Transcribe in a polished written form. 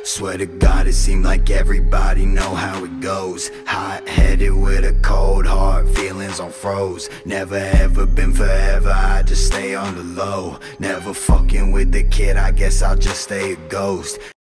Swear to God, it seemed like everybody know how it goes. Hot-headed with a cold heart, feelings on froze. Never ever been forever, I just stay on the low. Never fucking with the kid, I guess I'll just stay a ghost.